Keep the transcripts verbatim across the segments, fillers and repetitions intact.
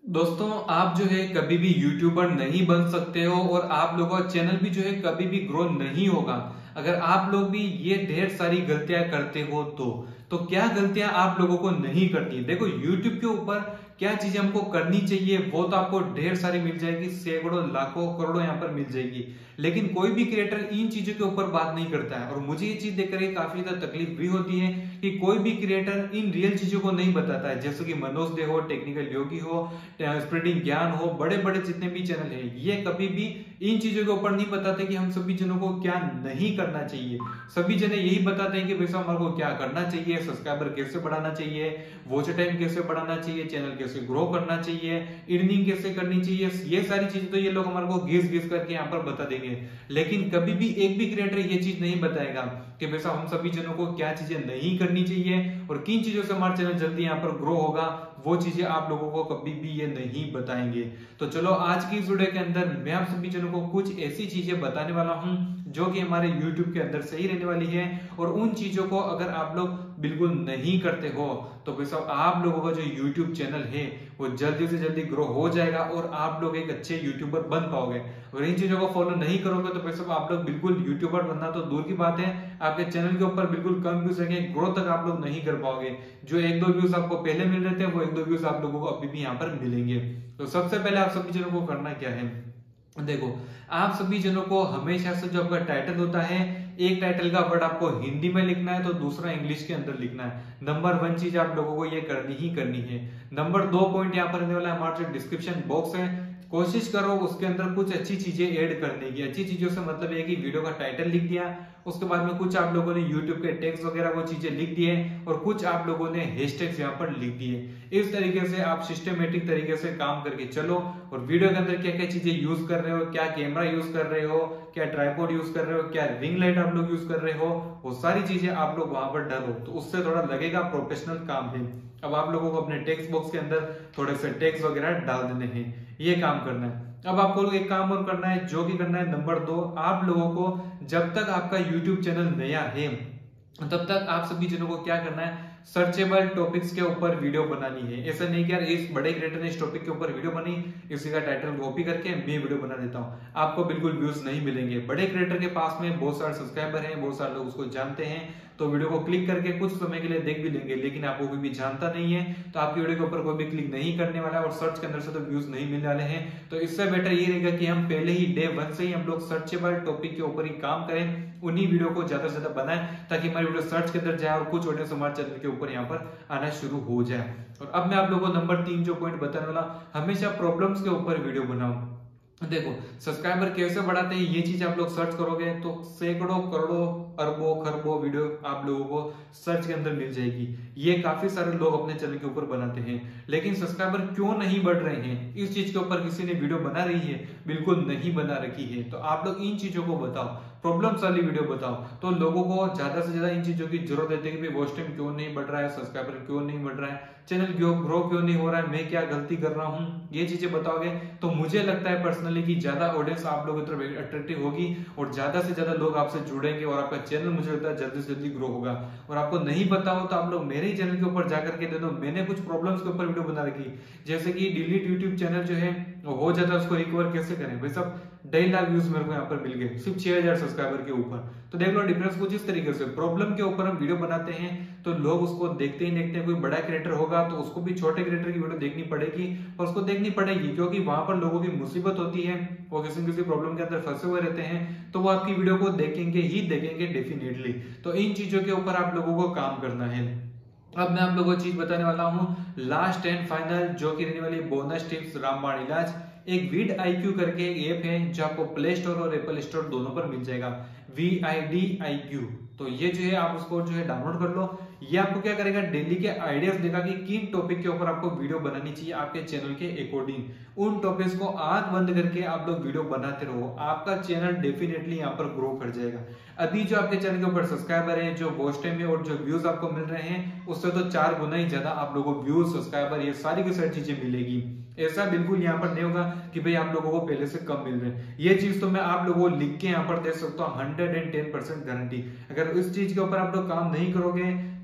दोस्तों, आप जो है कभी भी यूट्यूबर नहीं बन सकते हो और आप लोगों का चैनल भी जो है कभी भी ग्रो नहीं होगा अगर आप लोग भी ये ढेर सारी गलतियां करते हो तो तो क्या गलतियां आप लोगों को नहीं करनी। देखो, यूट्यूब के ऊपर क्या चीजें हमको करनी चाहिए वो तो आपको ढेर सारी मिल जाएगी, सैकड़ों लाखों करोड़ों यहाँ पर मिल जाएगी, लेकिन कोई भी क्रिएटर इन चीजों के ऊपर बात नहीं करता है। और मुझे ये चीज देखकर काफी ज्यादा तकलीफ भी होती है कि कोई भी क्रिएटर इन रियल चीजों को नहीं बताता है। जैसे कि मनोज दे हो, टेक्निकल योगी हो, स्प्रेडिंग ज्ञान हो, बड़े बड़े जितने भी चैनल है ये कभी भी इन चीजों के ऊपर नहीं बताते कि हम सभी जनों को क्या नहीं करना चाहिए। सभी जने यही बताते हैं कि वैसा हमारे को क्या करना चाहिए, सब्सक्राइबर कैसे बढ़ाना चाहिए, वॉच टाइम कैसे बढ़ाना चाहिए, चैनल कैसे ग्रो करना चाहिए, अर्निंग कैसे करनी चाहिए। ये सारी चीजें तो ये लोग हमारे को घिस घिस करके यहाँ पर बता देंगे, लेकिन कभी भी एक भी क्रिएटर ये चीज नहीं बताएगा कि वैसा हम सभी जनों को क्या चीजें नहीं करनी चाहिए और किन चीजों से हमारा चैनल जल्दी यहाँ पर ग्रो होगा। वो चीजें आप लोगों को कभी भी ये नहीं बताएंगे। तो चलो, आज की इस वीडियो के अंदर मैं आप सभी जनों को कुछ ऐसी चीजें बताने वाला हूं जो कि हमारे YouTube के अंदर सही रहने वाली है। और उन चीजों को अगर आप लोग बिल्कुल नहीं करते हो तो भाई साहब आप लोगों का जो YouTube चैनल है वो जल्दी से जल्दी ग्रो हो जाएगा और आप लोग एक अच्छे यूट्यूबर बन पाओगे। और इन चीजों को फॉलो नहीं करोगे तो भाई साहब आप लोग बिल्कुल यूट्यूबर बनना तो दूर की बात है, आपके चैनल के ऊपर बिल्कुल कम व्यूज रहेंगे, ग्रोथ तक आप लोग नहीं कर पाओगे। जो एक दो व्यूज आपको पहले मिल रहे थे वो एक दो व्यूज आप लोगों को अभी भी यहाँ पर मिलेंगे। तो सबसे पहले आप सभी जनों को करना क्या है, देखो, आप सभी जनों को हमेशा से जो आपका टाइटल होता है, एक टाइटल का वर्ड आपको हिंदी में लिखना है तो दूसरा इंग्लिश के अंदर लिखना है। नंबर वन चीज आप लोगों को ये करनी ही करनी है। नंबर दो पॉइंट यहाँ पर रहने वाला है हमारा जो डिस्क्रिप्शन बॉक्स है, कोशिश करो उसके अंदर कुछ अच्छी चीजें ऐड करने की। अच्छी चीजों से मतलब है कि वीडियो का टाइटल लिख दिया, उसके बाद में कुछ आप लोगों ने यूट्यूब के टैग्स वगैरह वो चीजें लिख दिए और कुछ आप लोगों ने हैशटैग्स यहाँ पर लिख दिए। इस तरीके से आप सिस्टमेटिक तरीके से काम करके चलो और वीडियो के अंदर क्या क्या चीजें यूज कर रहे हो, क्या कैमरा यूज कर रहे हो, क्या ट्राइपॉड यूज कर रहे हो, क्या रिंग लाइट आप लोग यूज कर रहे हो, वो सारी चीजें आप लोग वहां पर डालो तो उससे थोड़ा लगेगा प्रोफेशनल काम है। अब आप लोगों को अपने टेक्स्ट बॉक्स के अंदर थोड़े से टेक्स्ट वगैरह डाल देने हैं, ये काम करना है। अब आपको एक काम और करना है, जो कि करना है नंबर दो, आप लोगों को जब तक आपका यूट्यूब चैनल नया है तब तक आप सभी जनों को क्या करना है, सर्चेबल टॉपिक्स के ऊपर वीडियो बनानी है। ऐसा नहीं कि यार इस बड़े क्रिएटर ने इस टॉपिक के ऊपर वीडियो बनी, इसी का टाइटल कॉपी करके मैं वीडियो बना देता हूं, आपको बिल्कुल व्यूज नहीं मिलेंगे। बड़े क्रिएटर के पास में बहुत सारे सब्सक्राइबर हैं, बहुत सारे लोग उसको जानते हैं, तो वीडियो को क्लिक करके कुछ समय के लिए देख भी लेंगे, लेकिन आपको कोई भी जानता नहीं है तो आपकी वीडियो के ऊपर कोई भी क्लिक नहीं करने वाला है और सर्च के अंदर से तो व्यूज नहीं मिलने वाले हैं। तो इससे बेटर ये रहेगा कि हम पहले ही डे वन से ही हम लोग सर्चेबल टॉपिक के ऊपर ही काम करें, उन्हीं वीडियो को ज्यादा से ज्यादा बनाएं ताकि हमारी वीडियो सर्च के अंदर जाए और कुछ ऑडियंस हमारे चैनल के ऊपर यहाँ पर आना शुरू हो जाए। और अब मैं आप लोगों को नंबर तीन जो पॉइंट बताने वाला, हमेशा प्रॉब्लम्स के ऊपर वीडियो बनाओ। देखो, सब्सक्राइबर कैसे बढ़ाते हैं ये चीज आप लोग सर्च करोगे तो सैकड़ों करोड़ों अरबों खरबों वीडियो आप लोगों को सर्च के अंदर मिल जाएगी। ये काफी सारे लोग अपने चैनल के ऊपर बनाते हैं, लेकिन सब्सक्राइबर क्यों नहीं बढ़ रहे हैं, इस चीज के ऊपर किसी ने वीडियो बना रही है, बिल्कुल नहीं बना रखी है। तो आप लोग इन चीजों को बताओ, प्रॉब्लम्स वाली वीडियो बताओ, तो लोगों को ज्यादा से ज्यादा इन चीजों की जरूरत रहती है कि वॉच टाइम क्यों नहीं बढ़ रहा है, सब्सक्राइबर क्यों नहीं बढ़ रहा है, चैनल ग्रो क्यों नहीं हो रहा है, मैं क्या गलती कर रहा हूं, ये चीजें बताओगे तो मुझे लगता है पर्सनली कि ज्यादा ऑडियंस आप लोगों की तरफ अट्रैक्टिव होगी और ज्यादा से ज्यादा लोग आपसे जुड़ेंगे और आपका चैनल मुझे लगता है जल्दी से जल्दी ग्रो होगा। और आपको नहीं पता हो तो आप लोग मेरे ही चैनल के ऊपर जाकर के दे दो, मैंने कुछ प्रॉब्लम्स के ऊपर वीडियो बना रखी, जैसे कि डिलीट यूट्यूब चैनल जो है हो जाता है उसको रिकवर कैसे करें। भाई सब ढाई लाख व्यूज मेरे को यहाँ पर मिल गए सिर्फ छह हजार सब्सक्राइबर के ऊपर, तो देख लो डिफरेंस कुछ इस तरीके से। प्रॉब्लम के ऊपर हम वीडियो बनाते हैं तो लोग उसको देखते ही देखते हैं, कोई बड़ा क्रिएटर होगा तो उसको भी छोटे क्रिएटर की वीडियो देखनी पड़ेगी और उसको देखनी पड़ेगी क्योंकि वहां पर लोगों की मुसीबत होती है, वो किसी किसी प्रॉब्लम के अंदर फंसे हुए रहते हैं, तो वो आपकी वीडियो को देखेंगे ही देखेंगे डेफिनेटली। तो इन चीजों के ऊपर आप लोगों को काम करना है। अब मैं आप लोगों को चीज बताने वाला हूँ लास्ट एंड फाइनल, जो कि रहने वाली बोनस टिप्स रामबाण इलाज। एक वीड आई क्यू करके एक ऐप है जो आपको प्ले स्टोर और एप्पल स्टोर दोनों पर मिल जाएगा, V I D I Q. तो ये जो है आप उसको जो है डाउनलोड कर लो। ये आपको क्या करेगा, डेली के आइडियाज देगा कि किन टॉपिक के ऊपर आपको वीडियो बनानी चाहिए आपके चैनल के अकॉर्डिंग। उन टॉपिक्स को आंख बंद करके आप लोग वीडियो बनाते रहो, आपका चैनल डेफिनेटली यहाँ पर ग्रो कर जाएगा। अभी जो आपके चैनल के ऊपर सब्सक्राइबर है, जो वॉच टाइम है और जो व्यूज आपको मिल रहे हैं उससे तो चार गुना ही ज्यादा आप लोगों को व्यूज, सब्सक्राइबर, ये सारी की सारी चीजें मिलेगी। ऐसा बिल्कुल यहाँ पर नहीं होगा कि भाई आप लोगों को पहले से कम मिल रहे हैं। ये चीज तो मैं आप लोगों को लिख के यहाँ पर दे सकता हूँ, hundred and ten percent guarantee. अगर इस चीज के ऊपर आप लोग काम नहीं करोगे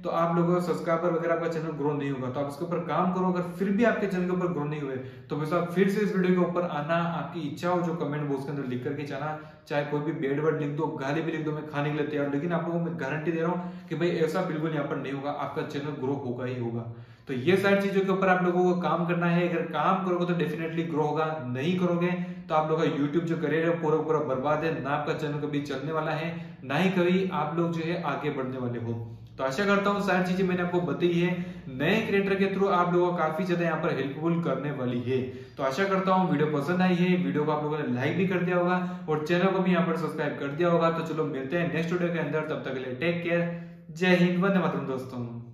तो आप लोगों का सब्सक्राइबर वगैरह आपका चैनल ग्रो नहीं होगा। तो आप इसके ऊपर काम करो। अगर फिर भी आपके चैनल के ऊपर ग्रो नहीं हुए तो बस आप फिर से इस वीडियो के ऊपर आना, आपकी इच्छा हो जो कमेंट बॉक्स के अंदर लिख करके जाना, चाहे कोई भी बैड वर्ड लिख दो, गाली भी लिख दो, मैं खाने के लिए तैयार। लेकिन आप लोगों को मैं गारंटी दे रहा हूँ कि भाई ऐसा बिल्कुल यहाँ पर नहीं होगा, आपका चैनल ग्रो होगा ही होगा। तो ये सारी चीजों के ऊपर आप लोगों को काम करना है। अगर काम करोगे तो डेफिनेटली ग्रो होगा, नहीं करोगे तो आप लोगों का यूट्यूब जो करियर है पूरा पूरा बर्बाद है। ना आपका चैनल कभी चलने वाला है, ना ही कभी आप लोग जो है आगे बढ़ने वाले हो। तो आशा करता हूँ सारी चीजें मैंने आपको बताई है, नए क्रिएटर के थ्रू आप लोगों को काफी ज्यादा यहाँ पर हेल्पफुल करने वाली है। तो आशा करता हूँ वीडियो पसंद आई है, वीडियो को आप लोगों ने लाइक भी कर दिया होगा और चैनल को भी यहाँ पर सब्सक्राइब कर दिया होगा। तो चलो मिलते हैं नेक्स्ट वीडियो के अंदर, तब तक के लिए टेक केयर, जय हिंद, वंदे मातरम दोस्तों।